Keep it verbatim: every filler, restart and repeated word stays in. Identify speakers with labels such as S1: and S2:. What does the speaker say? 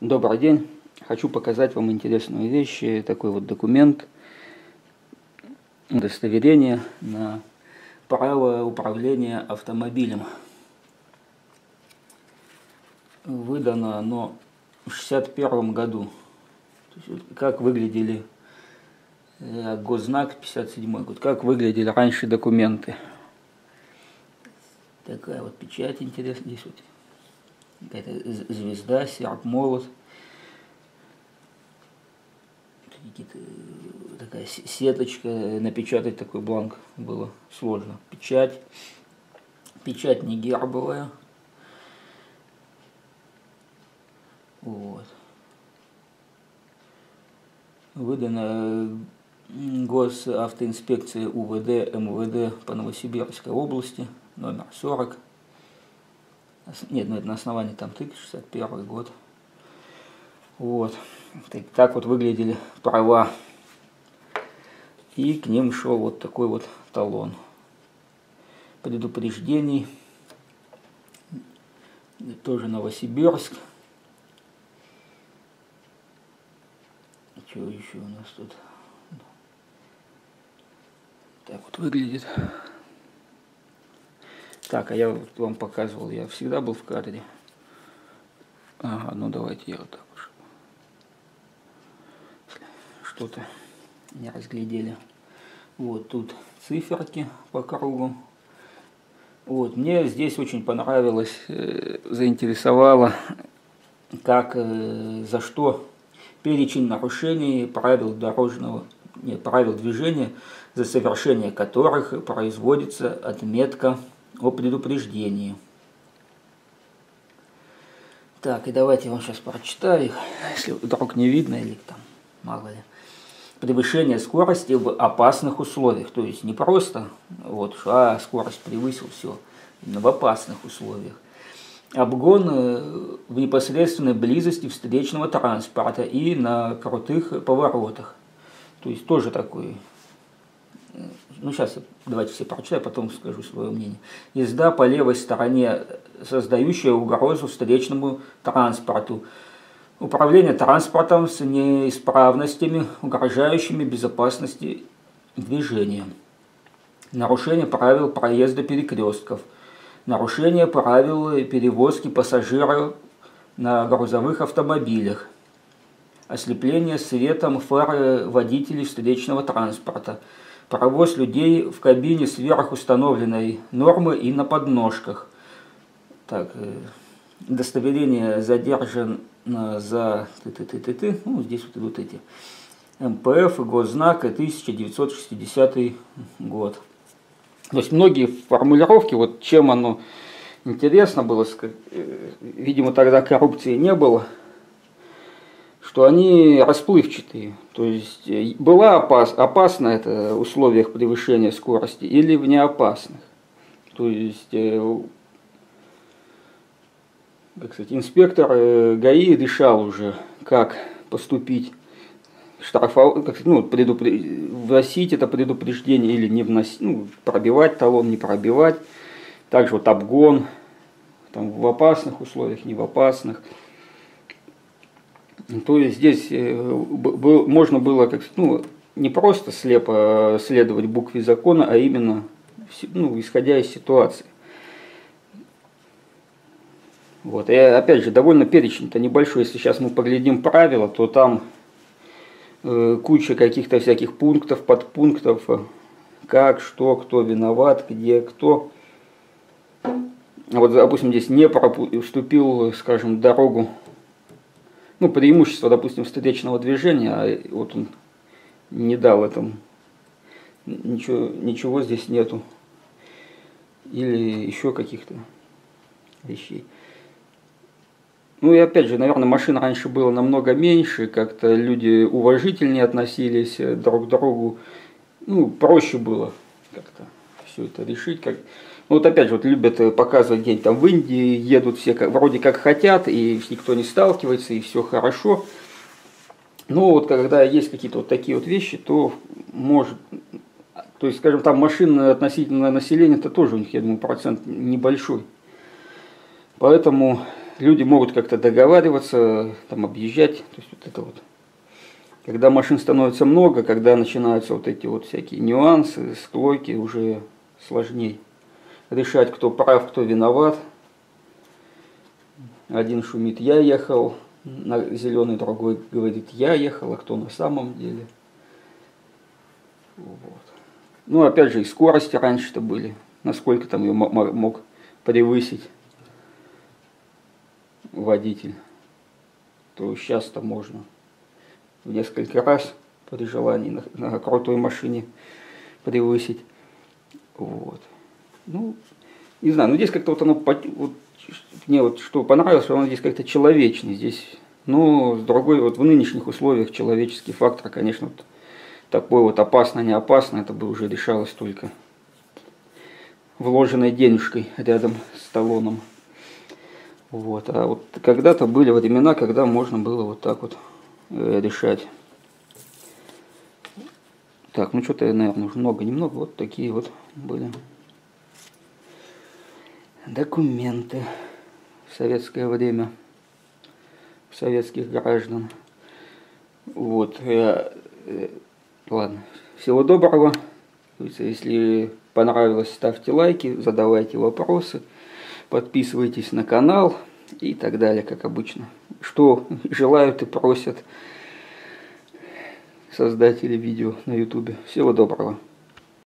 S1: Добрый день. Хочу показать вам интересную вещь. Такой вот документ, удостоверение на право управления автомобилем. Выдано оно в шестьдесят первом году. То есть, вот как выглядели э, госзнак пятьдесят седьмой год, как выглядели раньше документы. Такая вот печать интересная. Здесь вот какая-то звезда, серп, молот. Такая сеточка, напечатать такой бланк было сложно. Печать, печать не гербовая. Вот. Выдано госавтоинспекции УВД МВД по Новосибирской области, номер сорок. Нет, ну это на основании там тысяча девятьсот шестьдесят первый год. Вот. Так, так вот выглядели права. И к ним шел вот такой вот талон предупреждений. Тоже Новосибирск. Что еще у нас тут? Так вот выглядит. Так, а я вот вам показывал, я всегда был в кадре. Ага, ну давайте я вот так уж. Что-то не разглядели. Вот тут циферки по кругу. Вот, мне здесь очень понравилось, э, заинтересовало, как, э, за что перечень нарушений правил дорожного, нет, правил движения, за совершение которых производится отметка о предупреждении. Так, и давайте я вам сейчас прочитаю их, если вдруг не видно или там, мало ли. Превышение скорости в опасных условиях, то есть не просто вот, а скорость превысил, все, но в опасных условиях. Обгон в непосредственной близости встречного транспорта и на крутых поворотах. То есть тоже такой, ну сейчас давайте все прочитаю, потом скажу свое мнение. Езда по левой стороне, создающая угрозу встречному транспорту. Управление транспортом с неисправностями, угрожающими безопасности движения. Нарушение правил проезда перекрестков. Нарушение правил перевозки пассажиров на грузовых автомобилях. Ослепление светом фар водителей встречного транспорта. Провоз людей в кабине сверхустановленной нормы и на подножках. Так, удостоверение задержано за ты-ты-ты-ты-ты, ну здесь вот идут эти МПФ, госзнак, тысяча девятьсот шестидесятый год. То есть многие формулировки, вот чем оно интересно было, видимо тогда коррупции не было, что они расплывчатые. То есть была опас, опасно это в условиях превышения скорости или в неопасных. То есть как сказать, инспектор ГАИ решал уже, как поступить, штрафовать, как, ну, предупр... вносить это предупреждение или не вносить, ну, пробивать талон, не пробивать. Также вот обгон там, в опасных условиях, не в опасных. То есть здесь можно было как, ну, не просто слепо следовать букве закона, а именно, ну, исходя из ситуации. Вот. И опять же, довольно перечень-то небольшой. Если сейчас мы поглядим правила, то там э, куча каких-то всяких пунктов, подпунктов, как, что, кто виноват, где, кто. Вот, допустим, здесь не вступил, скажем, дорогу, ну, преимущество, допустим, встречного движения, а вот он не дал этому, ничего, ничего здесь нету. Или еще каких-то вещей. Ну и опять же, наверное, машин раньше было намного меньше, как-то люди уважительнее относились друг к другу, ну, проще было как-то все это решить. Как... Ну вот опять же, вот любят показывать где-нибудь там в Индии, едут все как, вроде как хотят, и никто не сталкивается, и все хорошо. Но вот когда есть какие-то вот такие вот вещи, то может, то есть, скажем, там машин относительно населения, это тоже у них, я думаю, процент небольшой. Поэтому люди могут как-то договариваться, там объезжать, то есть вот это вот. Когда машин становится много, когда начинаются вот эти вот всякие нюансы, склойки, уже сложнее решать, кто прав, кто виноват. Один шумит: я ехал на зеленый, другой говорит: я ехал, а кто на самом деле. Вот. Ну, опять же, и скорости раньше-то были, насколько там ее мог превысить водитель, то сейчас-то можно в несколько раз при желании на, на крутой машине превысить. Вот. Ну, не знаю, ну здесь как-то вот оно, вот, мне вот что понравилось, что оно здесь как-то человечный. Здесь, но с другой, вот в нынешних условиях человеческий фактор, конечно, вот такой вот опасно, не опасно, это бы уже решалось только вложенной денежкой рядом с талоном. Вот. А вот когда-то были времена, когда можно было вот так вот э, решать. Так, ну что-то, наверное, уже много-немного. Вот такие вот были документы в советское время, советских граждан. Вот. Э, э, ладно. Всего доброго. Если понравилось, ставьте лайки, задавайте вопросы, подписывайтесь на канал и так далее, как обычно. Что желают и просят создатели видео на ютубе. Всего доброго.